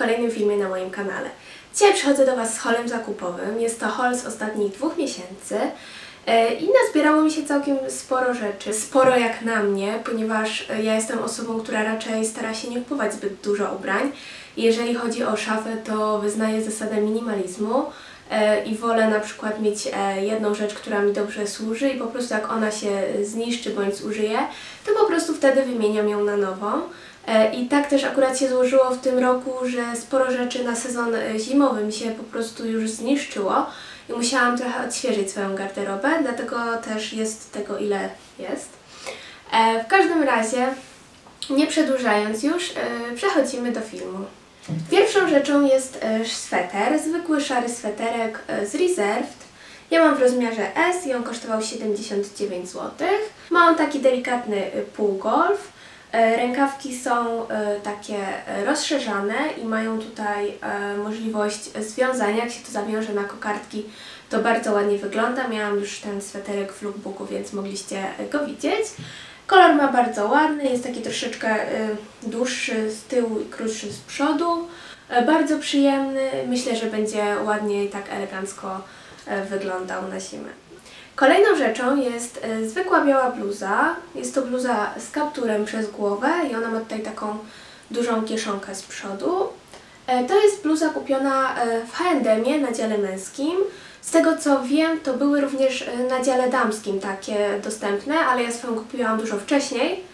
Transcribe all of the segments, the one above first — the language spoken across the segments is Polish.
kolejnym filmie na moim kanale. Dzisiaj przychodzę do Was z haulem zakupowym. Jest to haul z ostatnich 2 miesięcy i nazbierało mi się całkiem sporo rzeczy. Sporo jak na mnie, ponieważ ja jestem osobą, która raczej stara się nie kupować zbyt dużo ubrań. Jeżeli chodzi o szafę, to wyznaję zasadę minimalizmu i wolę na przykład mieć jedną rzecz, która mi dobrze służy i po prostu jak ona się zniszczy bądź zużyje, to po prostu wtedy wymieniam ją na nową. I tak też akurat się złożyło w tym roku, że sporo rzeczy na sezon zimowy mi się po prostu już zniszczyło i musiałam trochę odświeżyć swoją garderobę, dlatego też jest tego ile jest. W każdym razie, nie przedłużając już, przechodzimy do filmu. Pierwszą rzeczą jest sweter, zwykły szary sweterek z Reserved. Ja mam w rozmiarze S i on kosztował 79 zł. Ma on taki delikatny półgolf. Rękawki są takie rozszerzane i mają tutaj możliwość związania. Jak się to zawiąże na kokardki, to bardzo ładnie wygląda. Miałam już ten sweterek w lookbooku, więc mogliście go widzieć. Kolor ma bardzo ładny, jest taki troszeczkę dłuższy z tyłu i krótszy z przodu. Bardzo przyjemny. Myślę, że będzie ładnie i tak elegancko wyglądał na zimę. Kolejną rzeczą jest zwykła biała bluza. Jest to bluza z kapturem przez głowę i ona ma tutaj taką dużą kieszonkę z przodu. To jest bluza kupiona w H&M-ie na dziale męskim. Z tego co wiem, to były również na dziale damskim takie dostępne, ale ja swoją kupiłam dużo wcześniej.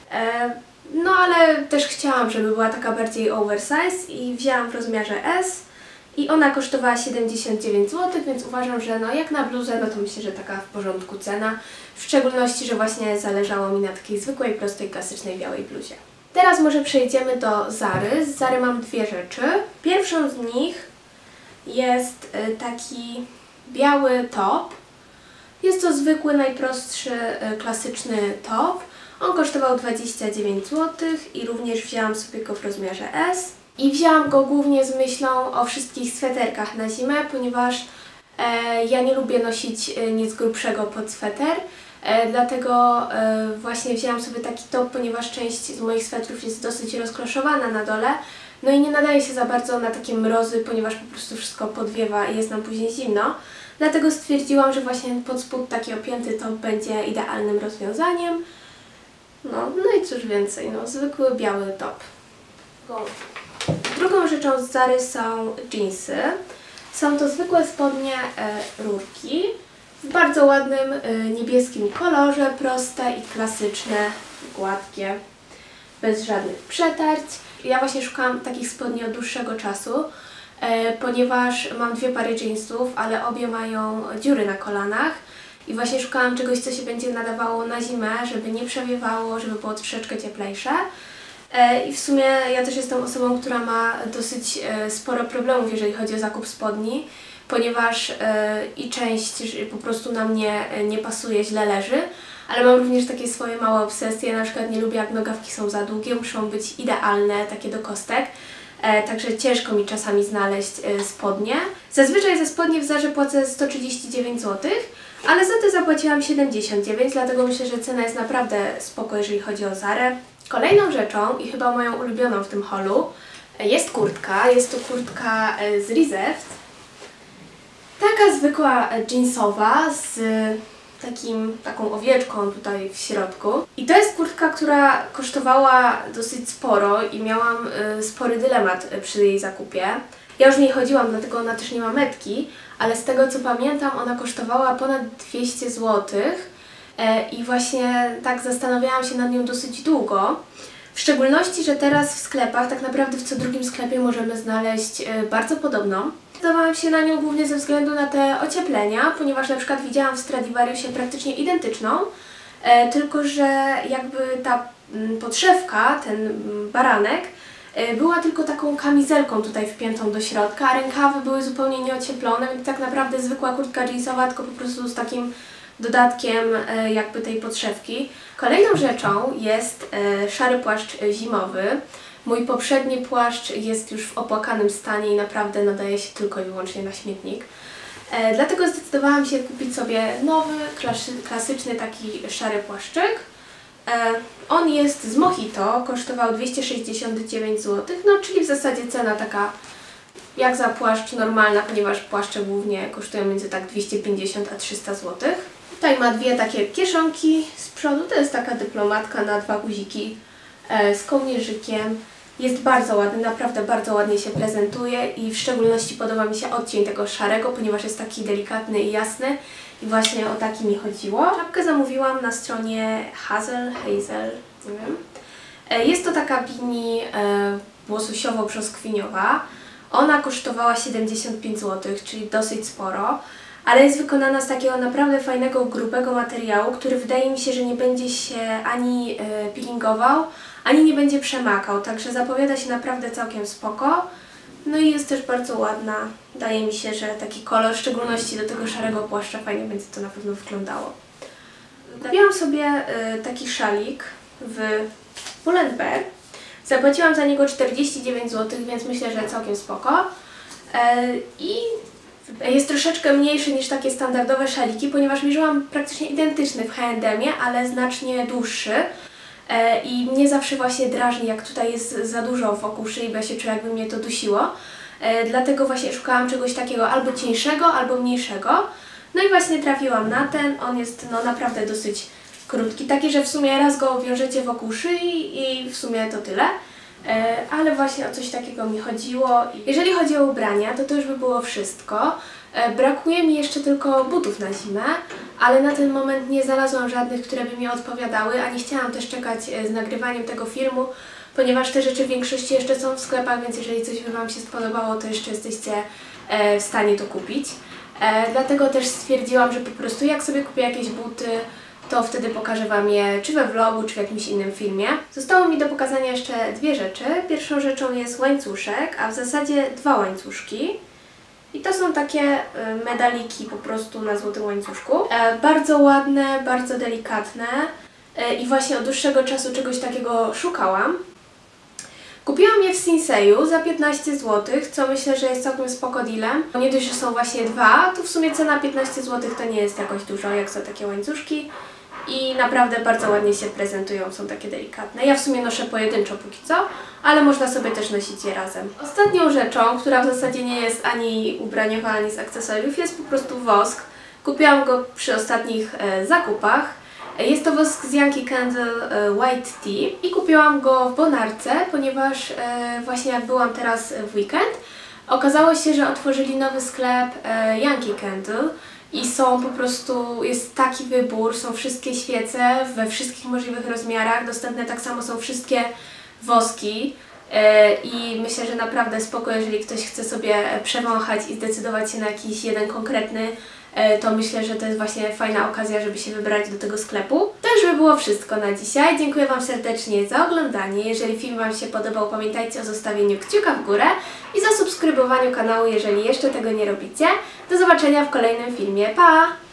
No ale też chciałam, żeby była taka bardziej oversize i wzięłam w rozmiarze S. I ona kosztowała 79 zł, więc uważam, że no jak na bluzę, no to myślę, że taka w porządku cena. W szczególności, że właśnie zależało mi na takiej zwykłej, prostej, klasycznej białej bluzie. Teraz może przejdziemy do Zary. Z Zary mam dwie rzeczy. Pierwszą z nich jest taki biały top. Jest to zwykły, najprostszy, klasyczny top. On kosztował 29 zł i również wzięłam sobie go w rozmiarze S. I wzięłam go głównie z myślą o wszystkich sweterkach na zimę, ponieważ ja nie lubię nosić nic grubszego pod sweter. Dlatego właśnie wzięłam sobie taki top, ponieważ część z moich swetrów jest dosyć rozkloszowana na dole. No i nie nadaje się za bardzo na takie mrozy, ponieważ po prostu wszystko podwiewa i jest nam później zimno. Dlatego stwierdziłam, że właśnie pod spód taki opięty top będzie idealnym rozwiązaniem. No i cóż więcej, no zwykły biały top. Drugą rzeczą z Zary są dżinsy. Są to zwykłe spodnie rurki w bardzo ładnym niebieskim kolorze, proste i klasyczne, gładkie, bez żadnych przetarć. Ja właśnie szukałam takich spodni od dłuższego czasu, ponieważ mam dwie pary dżinsów, ale obie mają dziury na kolanach i właśnie szukałam czegoś, co się będzie nadawało na zimę, żeby nie przewiewało, żeby było troszeczkę cieplejsze. I w sumie ja też jestem osobą, która ma dosyć sporo problemów, jeżeli chodzi o zakup spodni, ponieważ i część po prostu na mnie nie pasuje, źle leży, ale mam również takie swoje małe obsesje, na przykład nie lubię jak nogawki są za długie, muszą być idealne, takie do kostek, także ciężko mi czasami znaleźć spodnie. Zazwyczaj za spodnie w Zarze płacę 139 zł, ale za to zapłaciłam 79, dlatego myślę, że cena jest naprawdę spoko, jeżeli chodzi o Zarę. Kolejną rzeczą i chyba moją ulubioną w tym haulu jest kurtka. Jest to kurtka z Reserved. Taka zwykła jeansowa z taką owieczką tutaj w środku. I to jest kurtka, która kosztowała dosyć sporo i miałam spory dylemat przy jej zakupie. Ja już w niej chodziłam, dlatego ona też nie ma metki, ale z tego co pamiętam ona kosztowała ponad 200 zł. I właśnie tak zastanawiałam się nad nią dosyć długo. W szczególności, że teraz w sklepach, tak naprawdę w co drugim sklepie możemy znaleźć bardzo podobną. Zdecydowałam się na nią głównie ze względu na te ocieplenia, ponieważ na przykład widziałam w Stradivariusie praktycznie identyczną, tylko że jakby ta podszewka, ten baranek, była tylko taką kamizelką tutaj wpiętą do środka, a rękawy były zupełnie nieocieplone, więc tak naprawdę zwykła kurtka jeansowa, tylko po prostu z takim dodatkiem jakby tej podszewki. Kolejną rzeczą jest szary płaszcz zimowy. Mój poprzedni płaszcz jest już w opłakanym stanie i naprawdę nadaje się tylko i wyłącznie na śmietnik. Dlatego zdecydowałam się kupić sobie nowy, klasyczny taki szary płaszczyk. On jest z Mojito, kosztował 269 zł, no czyli w zasadzie cena taka jak za płaszcz normalna, ponieważ płaszcze głównie kosztują między tak 250 a 300 zł. Tutaj ma dwie takie kieszonki z przodu, to jest taka dyplomatka na dwa guziki z kołnierzykiem. Jest bardzo ładny, naprawdę bardzo ładnie się prezentuje i w szczególności podoba mi się odcień tego szarego, ponieważ jest taki delikatny i jasny i właśnie o taki mi chodziło. Czapkę zamówiłam na stronie Hazel, nie wiem. Jest to taka bini łososiowo-brzoskwiniowa. Ona kosztowała 75 zł, czyli dosyć sporo, ale jest wykonana z takiego naprawdę fajnego, grubego materiału, który wydaje mi się, że nie będzie się ani peelingował, ani nie będzie przemakał, także zapowiada się naprawdę całkiem spoko. No i jest też bardzo ładna. Wydaje mi się, że taki kolor, w szczególności do tego szarego płaszcza, fajnie będzie to na pewno wyglądało. Kupiłam sobie taki szalik w Pull&Bear. Zapłaciłam za niego 49 zł, więc myślę, że całkiem spoko. I jest troszeczkę mniejszy niż takie standardowe szaliki, ponieważ mierzyłam praktycznie identyczny w H&M-ie, ale znacznie dłuższy. I mnie zawsze właśnie drażni, jak tutaj jest za dużo wokół szyi, bo ja się czuję, jakby mnie to dusiło. Dlatego właśnie szukałam czegoś takiego albo cieńszego, albo mniejszego. No i właśnie trafiłam na ten. On jest no naprawdę dosyć krótki, taki, że w sumie raz go wiążecie wokół szyi i w sumie to tyle. Ale właśnie o coś takiego mi chodziło. Jeżeli chodzi o ubrania, to już by było wszystko. Brakuje mi jeszcze tylko butów na zimę, ale na ten moment nie znalazłam żadnych, które by mi odpowiadały, a nie chciałam też czekać z nagrywaniem tego filmu, ponieważ te rzeczy w większości jeszcze są w sklepach, więc jeżeli coś by Wam się spodobało, to jeszcze jesteście w stanie to kupić. Dlatego też stwierdziłam, że po prostu jak sobie kupię jakieś buty, to wtedy pokażę Wam je czy we vlogu, czy w jakimś innym filmie. Zostało mi do pokazania jeszcze dwie rzeczy. Pierwszą rzeczą jest łańcuszek, a w zasadzie dwa łańcuszki. I to są takie medaliki po prostu na złotym łańcuszku. Bardzo ładne, bardzo delikatne i właśnie od dłuższego czasu czegoś takiego szukałam. Kupiłam je w Sinseju za 15 zł, co myślę, że jest całkiem spoko dealem. Nie dość, że są właśnie dwa, to w sumie cena 15 zł to nie jest jakoś dużo jak za takie łańcuszki. I naprawdę bardzo ładnie się prezentują, są takie delikatne. Ja w sumie noszę pojedynczo póki co, ale można sobie też nosić je razem. Ostatnią rzeczą, która w zasadzie nie jest ani ubraniowa, ani z akcesoriów, jest po prostu wosk. Kupiłam go przy ostatnich zakupach. Jest to wosk z Yankee Candle White Tea i kupiłam go w Bonarce, ponieważ właśnie jak byłam teraz w weekend, okazało się, że otworzyli nowy sklep Yankee Candle i są po prostu, jest taki wybór, są wszystkie świece we wszystkich możliwych rozmiarach, dostępne tak samo są wszystkie woski i myślę, że naprawdę spoko, jeżeli ktoś chce sobie przewąchać i zdecydować się na jakiś jeden konkretny, to myślę, że to jest właśnie fajna okazja, żeby się wybrać do tego sklepu. To już by było wszystko na dzisiaj. Dziękuję Wam serdecznie za oglądanie. Jeżeli film Wam się podobał, pamiętajcie o zostawieniu kciuka w górę i zasubskrybowaniu kanału, jeżeli jeszcze tego nie robicie. Do zobaczenia w kolejnym filmie. Pa!